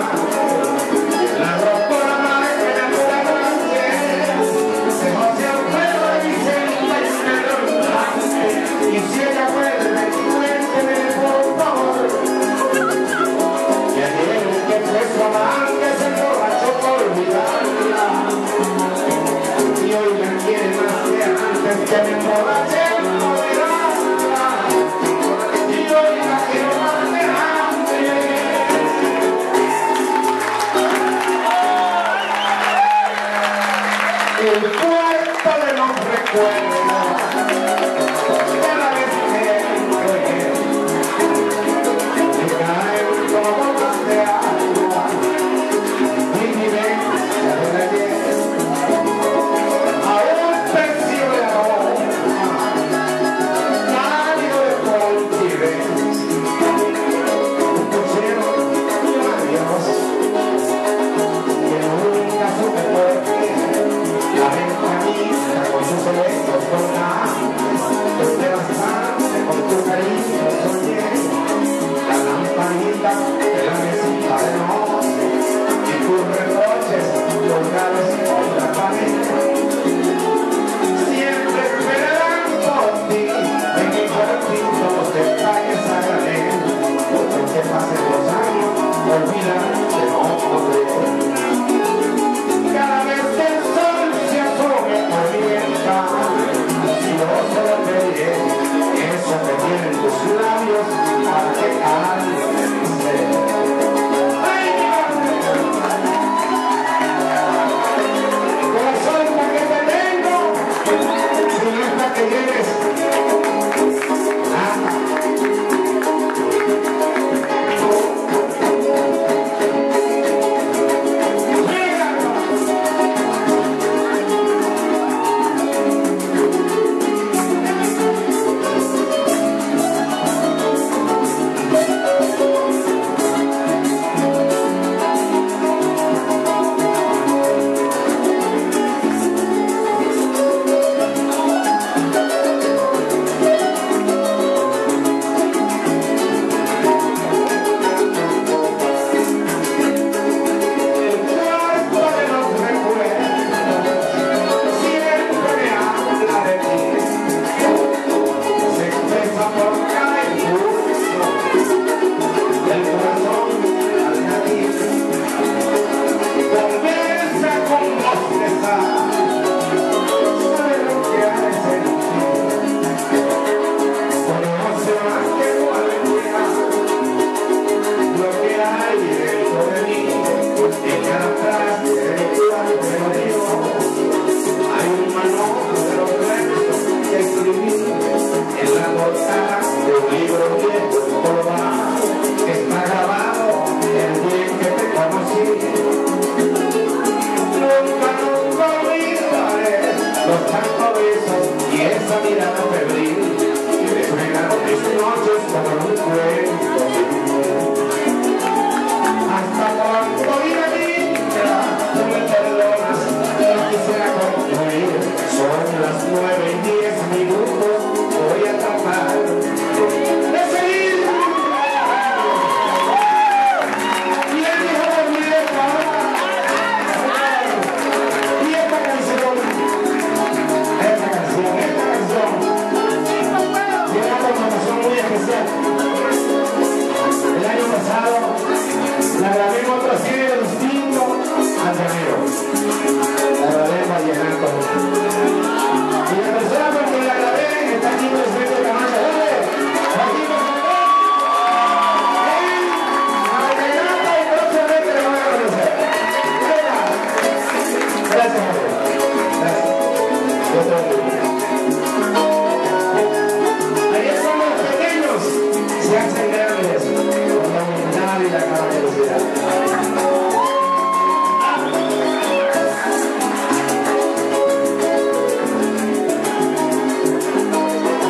La rotura madre que la cura grande, se jose al pelo y se encuentra en el blanque. Y si ella vuelve, cuénteme por favor. Que ayer que fue su amante se emborrachó por olvidarla. Y hoy la quiere más que antes que me emborraché por olvidarla. Y hoy la quiero más que antes. El puerto de los recuerdos, cada vez que entro en él, me caen como gotas de agua mi vivencia del ayer. Aún percibo el aroma cálido de tu altivez, un puchero y un adiós que nunca supe por qué. La ventanita con sus electros colgados, desde bastante con tu cariño soñé. La lamparita de la mesita de noche y tus reproches colgados en la pared. Siempre esperarán por ti en mi jardín los detalles sagrados. Porque que pasen los años, olvidarte no podré. Cada vez que el sol se asome por mi ventana, si yo solo pediré eso que tienen tus labios para que calmen mi ser. ¡Ay, corazón, ¿para qué te tengo? Si no es para que llegues.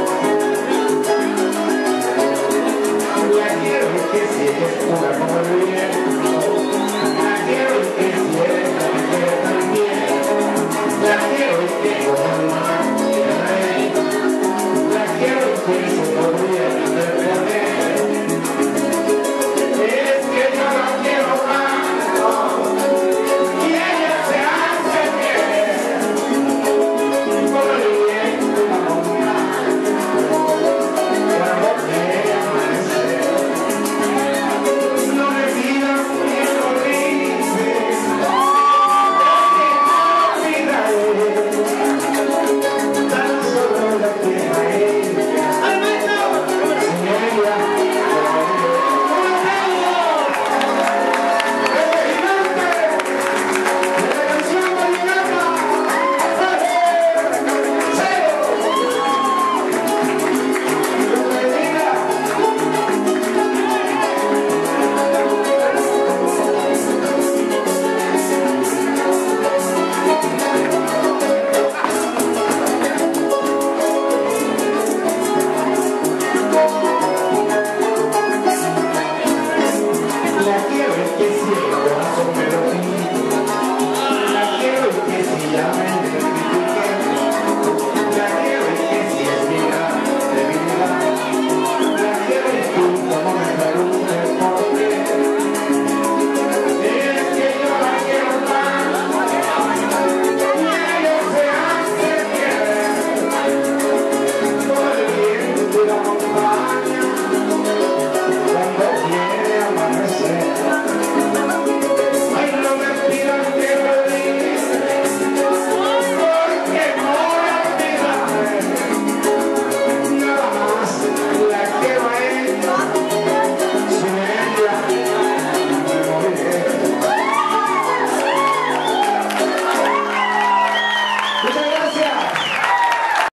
Una como el